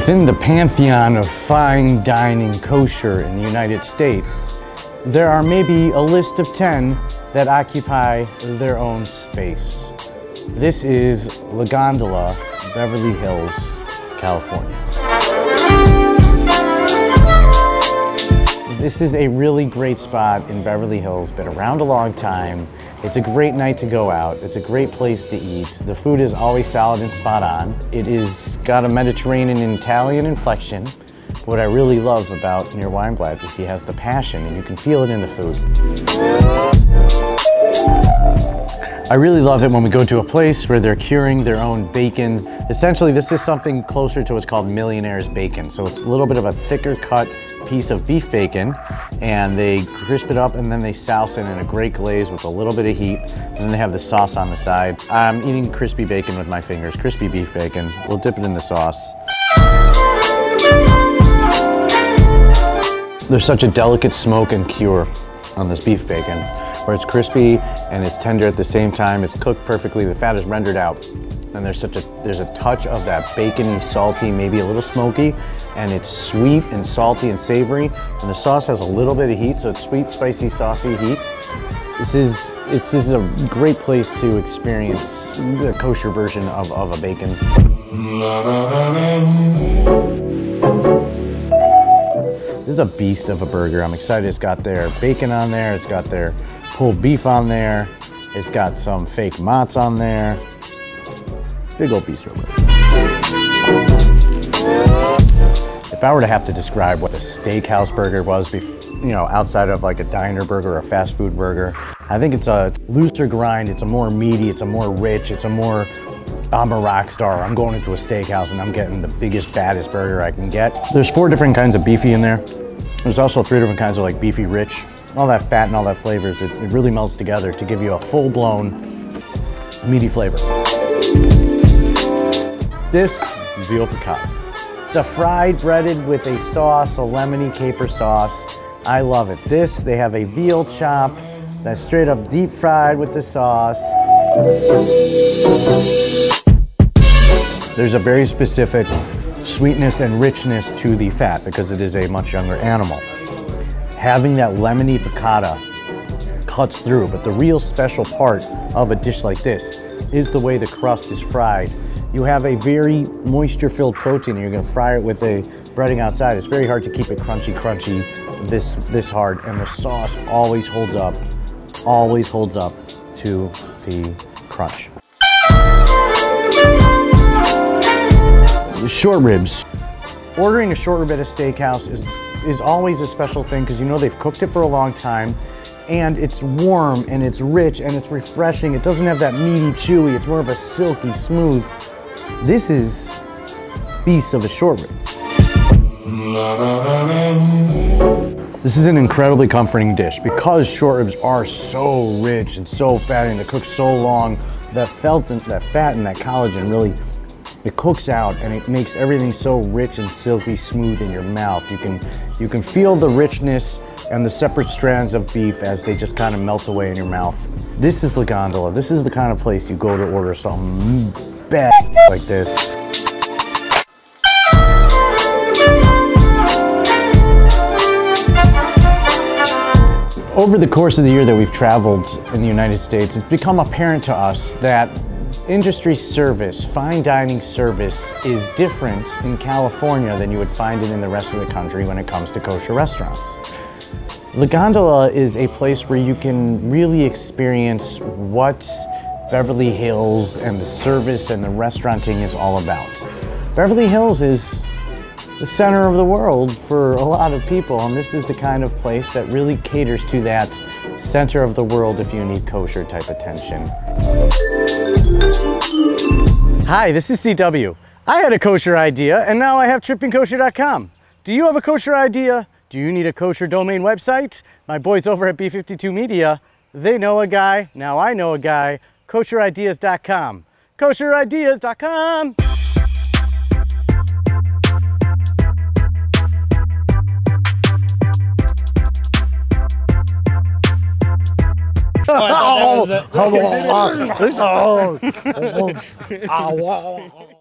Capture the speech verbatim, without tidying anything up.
Within the pantheon of fine dining kosher in the United States, there are maybe a list of ten that occupy their own space. This is La Gondola, Beverly Hills, California. This is a really great spot in Beverly Hills, been around a long time. It's a great night to go out. It's a great place to eat. The food is always solid and spot on. It is got a Mediterranean and Italian inflection. What I really love about Near Weinblatt is he has the passion and you can feel it in the food. I really love it when we go to a place where they're curing their own bacons. Essentially, this is something closer to what's called Millionaire's bacon. So it's a little bit of a thicker cut piece of beef bacon, and they crisp it up and then they souse it in a great glaze with a little bit of heat, and then they have the sauce on the side. I'm eating crispy bacon with my fingers, crispy beef bacon. We'll dip it in the sauce. There's such a delicate smoke and cure on this beef bacon, where it's crispy and it's tender at the same time. It's cooked perfectly, the fat is rendered out. And there's such a, there's a touch of that bacony, salty, maybe a little smoky, and it's sweet and salty and savory. And the sauce has a little bit of heat, so it's sweet, spicy, saucy heat. This is, it's, this is a great place to experience the kosher version of, of a bacon. This is a beast of a burger. I'm excited. It's got their bacon on there. It's got their pulled beef on there. It's got some fake mozz on there. Big old beast burger. If I were to have to describe what a steakhouse burger was, you know, outside of like a diner burger or a fast food burger, I think it's a looser grind. It's a more meaty. It's a more rich. It's a more, I'm a rock star. I'm going into a steakhouse and I'm getting the biggest, baddest burger I can get. There's four different kinds of beefy in there. There's also three different kinds of like beefy rich. All that fat and all that flavors, it, it really melts together to give you a full-blown meaty flavor. This veal piccata. It's a fried breaded with a sauce, a lemony caper sauce. I love it. This, they have a veal chop that's straight up deep fried with the sauce. There's a very specific sweetness and richness to the fat because it is a much younger animal. Having that lemony piccata cuts through, but the real special part of a dish like this is the way the crust is fried. You have a very moisture-filled protein and you're gonna fry it with the breading outside. It's very hard to keep it crunchy, crunchy, this, this hard, and the sauce always holds up, always holds up to the crunch. The short ribs. Ordering a short rib at a steakhouse is, is always a special thing because you know they've cooked it for a long time and it's warm and it's rich and it's refreshing. It doesn't have that meaty, chewy, it's more of a silky, smooth. This is beast of a short rib. This is an incredibly comforting dish because short ribs are so rich and so fatty and they cook so long. That felt and that fat and that collagen really, it cooks out and it makes everything so rich and silky smooth in your mouth. You can, you can feel the richness and the separate strands of beef as they just kind of melt away in your mouth. This is La Gondola. This is the kind of place you go to order something bad like this. Over the course of the year that we've traveled in the United States, it's become apparent to us that industry service, fine dining service, is different in California than you would find it in the rest of the country when it comes to kosher restaurants. La Gondola is a place where you can really experience what Beverly Hills and the service and the restauranting is all about. Beverly Hills is the center of the world for a lot of people, and this is the kind of place that really caters to that center of the world if you need kosher type attention. Hi, this is C W. I had a kosher idea and now I have tripping kosher dot com. Do you have a kosher idea? Do you need a kosher domain website? My boys over at B fifty-two Media, they know a guy, now I know a guy, kosher ideas dot com. kosher ideas dot com. Oh,